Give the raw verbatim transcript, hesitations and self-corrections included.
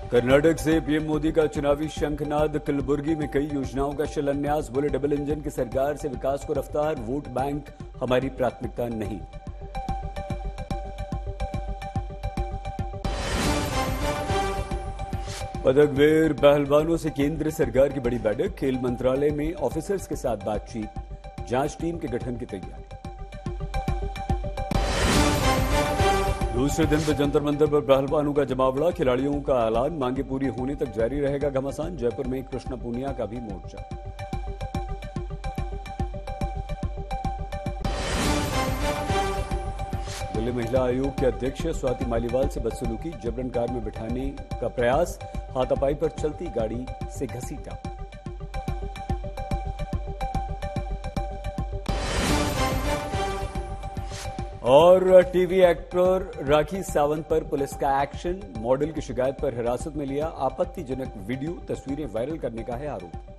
कर्नाटक से पीएम मोदी का चुनावी शंखनाद। कलबुर्गी में कई योजनाओं का शिलान्यास। बोले, डबल इंजन की सरकार से विकास को रफ्तार, वोट बैंक हमारी प्राथमिकता नहीं। पदकवीर पहलवानों से केंद्र सरकार की बड़ी बैठक। खेल मंत्रालय में ऑफिसर्स के साथ बातचीत। जांच टीम के गठन की तैयारी। दूसरे दिन पर जंतर मंतर पर पहलवानों का जमावड़ा। खिलाड़ियों का ऐलान, मांगे पूरी होने तक जारी रहेगा घमासान। जयपुर में कृष्ण पूनिया का भी मोर्चा। दिल्ली महिला आयोग के अध्यक्ष स्वाति मालीवाल से बदसलूकी। जबरन कार में बिठाने का प्रयास। हाथापाई पर चलती गाड़ी से घसीटा। और टीवी एक्टर राखी सावंत पर पुलिस का एक्शन। मॉडल की शिकायत पर हिरासत में लिया। आपत्तिजनक वीडियो तस्वीरें वायरल करने का है आरोप।